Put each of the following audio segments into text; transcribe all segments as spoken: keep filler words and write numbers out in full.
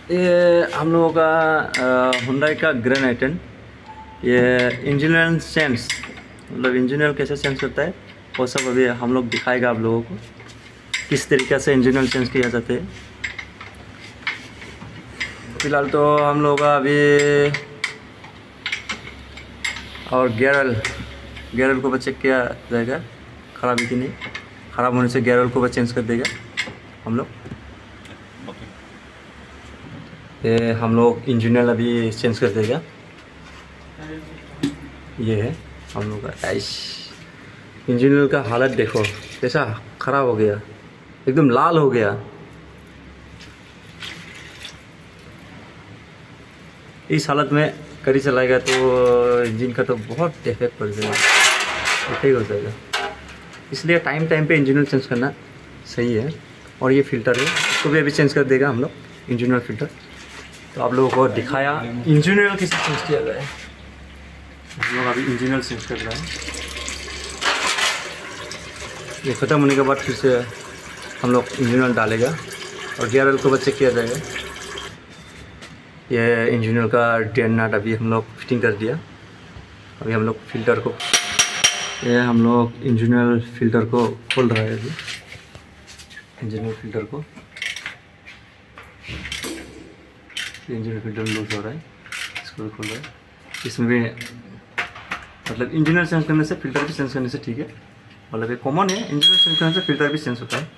ये हम लोगों का हुंडई का ग्रैंड आइटेन, ये इंजीनियर सेंस मतलब इंजीनियर कैसे सेंस होता है वो सब अभी हम लोग दिखाएगा आप लोगों को, किस तरीके से इंजीनियर सेंस किया जाता है। फिलहाल तो हम लोग का अभी और गेरल गेरल को चेक किया जाएगा ख़राब है कि नहीं। ख़राब होने से गेरल को चेंज कर देगा हम लोग। ये हम लोग इंजीनियर अभी चेंज कर देगा। ये है हम लोग का ऐश इंजीनियर का हालत देखो कैसा ख़राब हो गया, एकदम लाल हो गया। इस हालत में गाड़ी चलाएगा तो इंजन का तो बहुत इफेक्ट पड़ जाएगा, इफेक्ट हो जाएगा। इसलिए टाइम टाइम पे इंजीनियर चेंज करना सही है। और ये फ़िल्टर है, इसको भी अभी चेंज कर देगा हम लोग इंजीनियर फ़िल्टर। तो आप लोगों को दिखाया इंजीनियर कैसे चेंज किया जाए। हम लोग अभी इंजीनियर चेंज कर रहे हैं। ये ख़त्म होने के बाद फिर से हम लोग इंजीनियर डालेगा और गियर ऑयल को बस चेक किया जाएगा। ये इंजीनियर का डेन नट अभी हम लोग फिटिंग कर दिया। अभी हम लोग फ़िल्टर को ये हम लोग इंजीनियर फ़िल्टर को खोल रहा है। अभी इंजीनियर फ़िल्टर को इंजीनियर फ़िल्टर लूज हो रहा है, इसको भी खोल रहा है। इसमें भी मतलब इंजीनियर चेंज करने से फ़िल्टर भी चेंज करने से ठीक है, मतलब ये कॉमन है। इंजीनियर चेंज करने से फ़िल्टर भी चेंज होता है।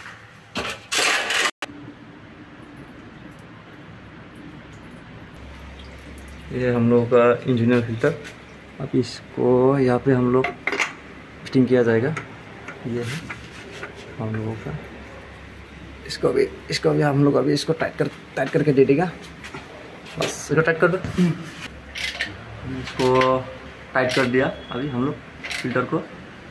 ये हम लोगों का इंजीनियर फ़िल्टर। अब इसको यहाँ पे हम लोग फिटिंग किया जाएगा। ये है हम लोगों का, इसको भी इसको भी हम लोग अभी इसको टाइट कर टाइट करके दे देगा। बस इसको टाइट कर दो। इसको टाइट कर दिया अभी हम लोग फ़िल्टर को।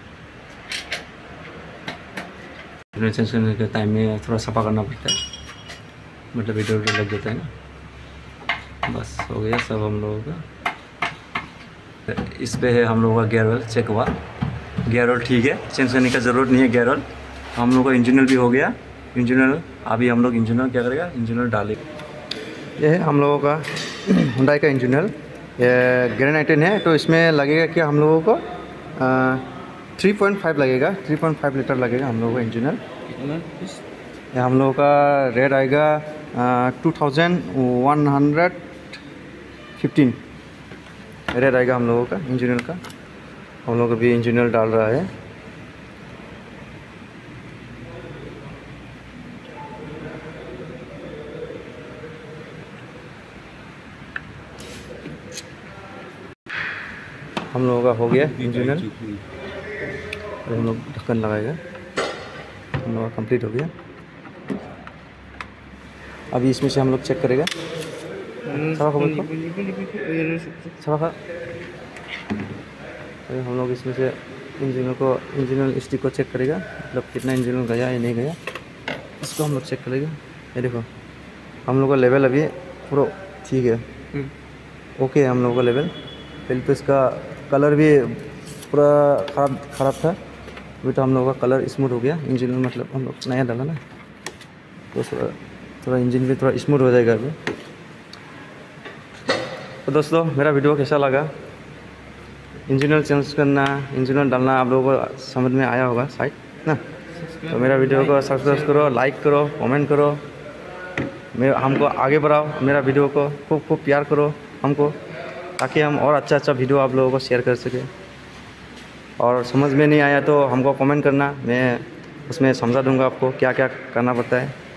चेंज करने के टाइम में थोड़ा सफा करना पड़ता है, मतलब इधर उधर लग जाता है ना। बस हो गया सब हम लोगों का। इस पे है हम लोगों का गियर ऑयल चेक हुआ। गियर ऑयल ठीक है, चेंज करने का ज़रूरत नहीं है गियर ऑयल। हम लोग का इंजीनियर भी हो गया। इंजीनियर अभी हम लोग इंजीनियर क्या करेगा, इंजीनियर डालेगा। ये है हम लोगों का हुंडई का इंजीनियर, ये ग्रैंड आइटेन है। तो इसमें लगेगा क्या हम लोगों को थ्री पॉइंट फाइव लगेगा, थ्री पॉइंट फाइव लीटर लगेगा हम लोगों का इंजीनियर। ये हम लोगों का रेट आएगा two thousand one hundred fifteen rate आएगा हम लोगों का इंजीनियर का। हम लोग अभी इंजीनियर डाल रहा है। हम लोगों का हो गया इंजीनियर। हम लोग ढक्कन लगाएगा। हम लोग का कंप्लीट हो गया। अभी इसमें से हम लोग चेक करेगा। हम लोग इसमें से इंजीनियर को इंजीनियर स्टिक को चेक करेगा, मतलब कितना इंजीनियर गया या नहीं गया, इसको हम लोग चेक करेगा। ये देखो हम लोग का लेवल अभी पूरा ठीक है, ओके है हम लोगों का लेवल। पहले तो इसका कलर भी पूरा ख़राब ख़राब था, अभी तो हम लोगों का कलर स्मूथ हो गया। इंजन में मतलब हम लोग नया डाला ना, तो थोड़ा थोड़ा इंजन भी थोड़ा स्मूथ हो जाएगा अभी। तो दोस्तों मेरा वीडियो कैसा लगा, इंजीनियर चेंज करना इंजीनियर डालना आप लोगों को समझ में आया होगा शायद ना। तो मेरा वीडियो को सब्सक्राइब करो, लाइक करो, कमेंट करो, मेरे हमको आगे बढ़ाओ। मेरा वीडियो को खूब खूब प्यार करो हमको, ताकि हम और अच्छा अच्छा वीडियो आप लोगों को शेयर कर सकें। और समझ में नहीं आया तो हमको कमेंट करना, मैं उसमें समझा दूंगा आपको क्या क्या करना पड़ता है।